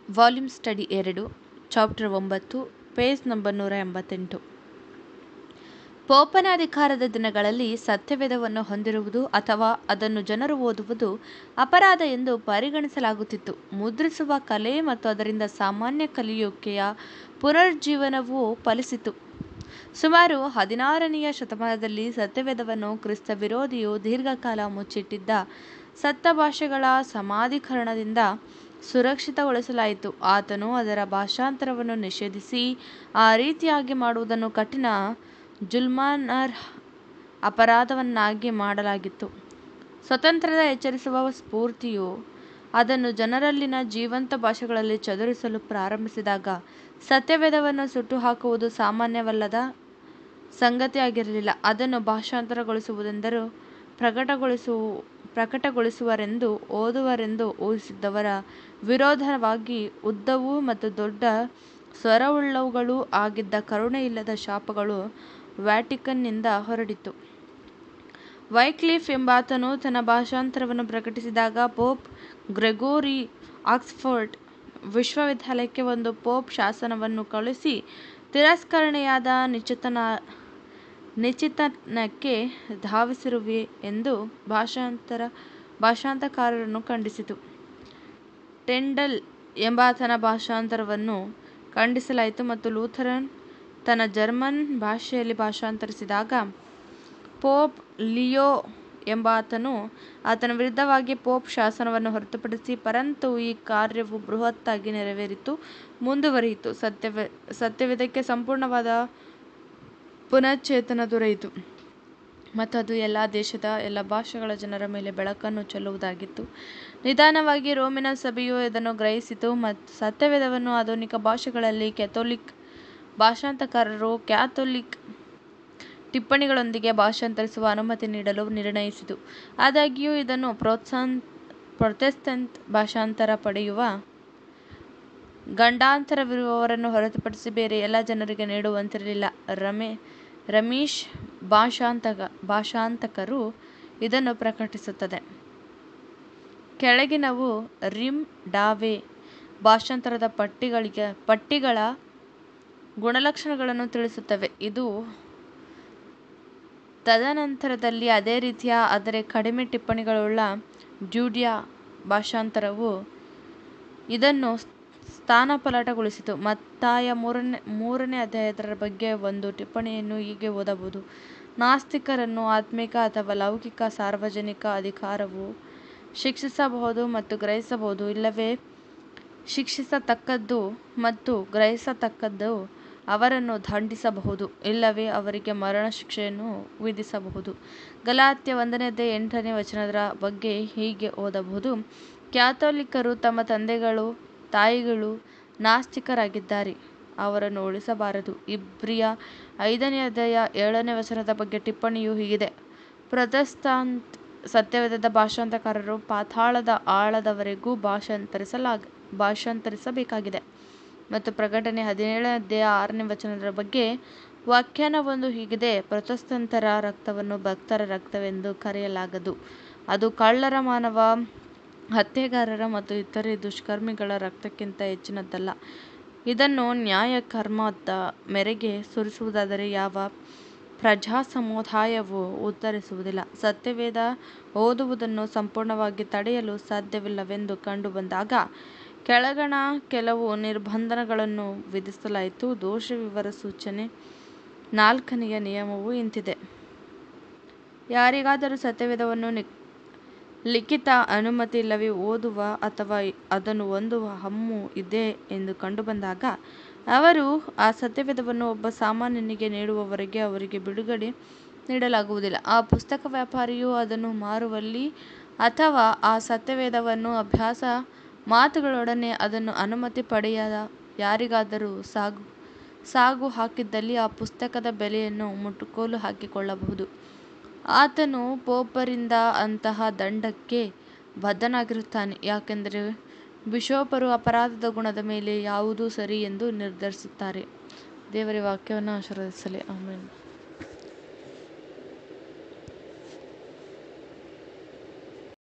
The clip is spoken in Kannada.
Volume study 2, chapter 9, page number 188. ಪೋಪನ ಅಧಿಕಾರದ ದಿನಗಳಲ್ಲಿ ಸತ್ಯವೇದವನ್ನು ಹೊಂದಿರುವುದು ಅಥವಾ ಅದನ್ನು ಜನರು ಓದುವುದು ಅಪರಾಧ ಎಂದು ಪರಿಗಣಿಸಲಾಗುತ್ತಿತ್ತು. ಮುದ್ರಿಸುವ ಕಲೆ ಮತ್ತು ಅದರಿಂದ ಸಾಮಾನ್ಯ ಕಲಿಯುವಿಕೆಯ ಪುನರುಜ್ಜೀವನವು ಫಲಿಸಿತು. ಸುಮಾರು 16ನೇ ಶತಮಾನದಲ್ಲಿ ಸತ್ಯವೇದವನ್ನು ಕ್ರಿಸ್ತ ವಿರೋಧಿಯು ದೀರ್ಘಕಾಲ ಮುಚ್ಚಿಟ್ಟಿದ್ದ ಸತ್ತ ಭಾಷೆಗಳ ಸಮಾಧೀಕರಣದಿಂದ ಸುರಕ್ಷಿತಗೊಳಿಸಲಾಯಿತು. ಆತನು ಅದರ ಭಾಷಾಂತರವನ್ನು ನಿಷೇಧಿಸಿ ಆ ರೀತಿಯಾಗಿ ಮಾಡುವುದನ್ನು ಕಠಿಣ ಜುಲ್ಮಾನರ್ಹ ಅಪರಾಧವನ್ನಾಗಿ ಮಾಡಲಾಗಿತ್ತು. ಸ್ವಾತಂತ್ರ್ಯದ ಎಚ್ಚರಿಸುವ ಸ್ಫೂರ್ತಿಯು ಅದನ್ನು ಜನರಲ್ಲಿನ ಜೀವಂತ ಭಾಷೆಗಳಲ್ಲಿ ಚದುರಿಸಲು ಪ್ರಾರಂಭಿಸಿದಾಗ ಸತ್ಯವೇದವನ್ನು ಸುಟ್ಟುಹಾಕುವುದು ಸಾಮಾನ್ಯವಲ್ಲದ ಸಂಗತಿಯಾಗಿರಲಿಲ್ಲ. ಅದನ್ನು ಭಾಷಾಂತರಗೊಳಿಸುವುದೆಂದರೆ ಪ್ರಕಟಗೊಳಿಸುವರೆಂದು ಓದುವರೆಂದು ಊಹಿಸಿದ್ದವರ ವಿರೋಧವಾಗಿ ಉದ್ದವೂ ಮತ್ತು ದೊಡ್ಡ ಸ್ವರವುಳ್ಳವುಗಳೂ ಆಗಿದ್ದ ಕರುಣೆಯಿಲ್ಲದ ಶಾಪಗಳು ವ್ಯಾಟಿಕನ್ನಿಂದ ಹೊರಡಿತು. ವೈಕ್ಲಿಫ್ ಎಂಬಾತನು ತನ್ನ ಭಾಷಾಂತರವನ್ನು ಪ್ರಕಟಿಸಿದಾಗ ಪೋಪ್ ಗ್ರೆಗೋರಿ ಆಕ್ಸ್ಫರ್ಡ್ ವಿಶ್ವವಿದ್ಯಾಲಯಕ್ಕೆ ಒಂದು ಪೋಪ್ ಶಾಸನವನ್ನು ಕಳುಹಿಸಿ ತಿರಸ್ಕರಣೆಯಾದ ನಿಶ್ಚಿತನಕ್ಕೆ ಧಾವಿಸಿರುವೆ ಎಂದು ಭಾಷಾಂತರಕಾರರನ್ನು ಖಂಡಿಸಿತು. ಟೆಂಡಲ್ ಎಂಬಾತನ ಭಾಷಾಂತರವನ್ನು ಖಂಡಿಸಲಾಯಿತು ಮತ್ತು ಲೂಥರನ್ ತನ್ನ ಜರ್ಮನ್ ಭಾಷೆಯಲ್ಲಿ ಭಾಷಾಂತರಿಸಿದಾಗ ಪೋಪ್ ಲಿಯೋ ಎಂಬಾತನು ಆತನ ವಿರುದ್ಧವಾಗಿ ಪೋಪ್ ಶಾಸನವನ್ನು ಹೊರತುಪಡಿಸಿ ಪರಂತು ಈ ಕಾರ್ಯವು ಬೃಹತ್ತಾಗಿ ಮುಂದುವರಿಯಿತು. ಸತ್ಯವೇದಕ್ಕೆ ಸಂಪೂರ್ಣವಾದ ಪುನಶ್ಚೇತನ ದೊರೆಯಿತು ಮತ್ತು ಅದು ಎಲ್ಲ ದೇಶದ ಎಲ್ಲ ಭಾಷೆಗಳ ಜನರ ಮೇಲೆ ಬೆಳಕನ್ನು ಚೆಲ್ಲುವುದಾಗಿತ್ತು. ನಿಧಾನವಾಗಿ ರೋಮಿನ ಸಭೆಯು ಇದನ್ನು ಗ್ರಹಿಸಿತು ಮತ್ತು ಸತ್ಯವೇದವನ್ನು ಆಧುನಿಕ ಭಾಷೆಗಳಲ್ಲಿ ಕ್ಯಾಥೋಲಿಕ್ ಭಾಷಾಂತರಕಾರರು ಕ್ಯಾಥೋಲಿಕ್ ಟಿಪ್ಪಣಿಗಳೊಂದಿಗೆ ಭಾಷಾಂತರಿಸುವ ಅನುಮತಿ ನೀಡಲು ನಿರ್ಣಯಿಸಿತು. ಆದಾಗ್ಯೂ ಇದನ್ನು ಪ್ರೊಟೆಸ್ಟೆಂಟ್ ಭಾಷಾಂತರ ಪಡೆಯುವ ಗಂಡಾಂತರವಿರುವವರನ್ನು ಹೊರತುಪಡಿಸಿ ಬೇರೆ ಎಲ್ಲ ಜನರಿಗೆ ನೀಡುವಂತಿರಲಿಲ್ಲ. ರಮೀಶ್ ಭಾಷಾಂತಕರು ಇದನ್ನು ಪ್ರಕಟಿಸುತ್ತದೆ. ಕೆಳಗಿನವು ರಿಮ್ ಡಾವೆ ಭಾಷಾಂತರದ ಪಟ್ಟಿಗಳ ಗುಣಲಕ್ಷಣಗಳನ್ನು ತಿಳಿಸುತ್ತವೆ. ಇದು ತದನಂತರದಲ್ಲಿ ಅದೇ ರೀತಿಯ ಆದರೆ ಕಡಿಮೆ ಟಿಪ್ಪಣಿಗಳುಳ್ಳ ಜೂಡಿಯಾ ಭಾಷಾಂತರವು ಇದನ್ನು ಸ್ಥಾನಪಲ್ಲಟಗೊಳಿಸಿತು. ಮತ್ತಾಯ 3ನೇ ಅಧ್ಯಾಯದ ಬಗ್ಗೆ ಒಂದು ಟಿಪ್ಪಣಿಯನ್ನು ಹೀಗೆ ಓದಬಹುದು: ನಾಸ್ತಿಕರನ್ನು ಆತ್ಮಿಕ ಅಥವಾ ಲೌಕಿಕ ಸಾರ್ವಜನಿಕ ಅಧಿಕಾರವು ಶಿಕ್ಷಿಸಬಹುದು ಮತ್ತು ಗ್ರಹಿಸಬಹುದು, ಇಲ್ಲವೇ ಶಿಕ್ಷಿಸತಕ್ಕದ್ದು ಮತ್ತು ಗ್ರಹಿಸತಕ್ಕದ್ದು ಅವರನ್ನು ದಂಡಿಸಬಹುದು, ಇಲ್ಲವೇ ಅವರಿಗೆ ಮರಣಶಿಕ್ಷೆಯನ್ನು ವಿಧಿಸಬಹುದು. ಗಲಾತ್ಯ 1ನೇ ಅಧ್ಯಾಯ 8ನೇ ವಚನದ ಬಗ್ಗೆ ಹೀಗೆ ಓದಬಹುದು: ಕ್ಯಾಥೋಲಿಕರು ತಮ್ಮ ತಂದೆಗಳು ತಾಯಿಗಳು ನಾಸ್ತಿಕರಾಗಿದ್ದರೆ ಅವರನ್ನು ಉಳಿಸಬಾರದು. ಇಬ್ರಿಯ 5ನೇ ಅಧ್ಯಾಯ 7ನೇ ವಚನದ ಬಗ್ಗೆ ಟಿಪ್ಪಣಿಯು ಹೀಗಿದೆ: ಪ್ರೊಟೆಸ್ಟಾಂಟ್ ಸತ್ಯವೇದದ ಭಾಷಾಂತರಕಾರರು ಪಾತಾಳದ ಆಳದವರೆಗೂ ಭಾಷಾಂತರಿಸಬೇಕಾಗಿದೆ. ಮತ್ತು ಪ್ರಕಟಣೆ 17ನೇ ಅಧ್ಯಾಯ 6ನೇ ವಚನದ ಬಗ್ಗೆ ವ್ಯಾಖ್ಯಾನವೊಂದು ಹೀಗಿದೆ: ಪ್ರೊಟೆಸ್ಟಂತರ ರಕ್ತವನ್ನು ಭಕ್ತರ ರಕ್ತವೆಂದು ಕರೆಯಲಾಗದು, ಅದು ಕಳ್ಳರ, ಮಾನವ ಹತ್ಯೆಗಾರರ ಮತ್ತು ಇತರೆ ದುಷ್ಕರ್ಮಿಗಳ ರಕ್ತಕ್ಕಿಂತ ಹೆಚ್ಚಿನದಲ್ಲ. ಇದನ್ನು ನ್ಯಾಯಕರ್ಮದ ಮೇರೆಗೆ ಸುರಿಸುವುದಾದರೆ ಯಾವ ಪ್ರಜಾಸಮುದಾಯವೂ ಉತ್ತರಿಸುವುದಿಲ್ಲ. ಸತ್ಯವೇದ ಓದುವುದನ್ನು ಸಂಪೂರ್ಣವಾಗಿ ತಡೆಯಲು ಸಾಧ್ಯವಿಲ್ಲವೆಂದು ಕಂಡುಬಂದಾಗ ಕೆಳಗಣ ಕೆಲವು ನಿರ್ಬಂಧಗಳನ್ನು ವಿಧಿಸಲಾಯಿತು. ದೋಷ ವಿವರ ಸೂಚನೆ 4ನೆಯ ನಿಯಮವು ಇಂತಿದೆ: ಯಾರಿಗಾದರೂ ಸತ್ಯವೇದವನ್ನು ಲಿಖಿತ ಅನುಮತಿ ಇಲ್ಲದೆ ಓದುವ ಅಥವಾ ಅದನ್ನು ಹೊಂದುವ ಹಮ್ಮು ಇದೆ ಎಂದು ಕಂಡುಬಂದಾಗ ಅವರು ಆ ಸತ್ಯವೇದವನ್ನು ಒಬ್ಬ ಸಾಮಾನ್ಯನಿಗೆ ನೀಡುವವರೆಗೆ ಅವರಿಗೆ ಬಿಡುಗಡೆ ನೀಡಲಾಗುವುದಿಲ್ಲ. ಆ ಪುಸ್ತಕ ವ್ಯಾಪಾರಿಯು ಅದನ್ನು ಮಾರುವಲ್ಲಿ ಅಥವಾ ಆ ಸತ್ಯವೇದವನ್ನು ಅಭ್ಯಾಸ ಮಾತುಗಳೊಡನೆ ಅದನ್ನು ಅನುಮತಿ ಪಡೆಯದ ಯಾರಿಗಾದರೂ ಸಾಗು ಹಾಕಿದ್ದಲ್ಲಿ ಆ ಪುಸ್ತಕದ ಬೆಲೆಯನ್ನು ಮುಟ್ಟುಗೋಲು ಹಾಕಿಕೊಳ್ಳಬಹುದು. ಆತನು ಪೋಪರಿಂದ ಅಂತಹ ದಂಡಕ್ಕೆ ಬದ್ಧನಾಗಿರುತ್ತಾನೆ, ಯಾಕೆಂದರೆ ಬಿಷಪರು ಅಪರಾಧದ ಗುಣದ ಮೇಲೆ ಯಾವುದು ಸರಿ ಎಂದು ನಿರ್ಧರಿಸುತ್ತಾರೆ. ದೇವರ ವಾಕ್ಯವನ್ನು ಆಶೀರ್ವದಿಸಲಿ. ಆಮೆನ್.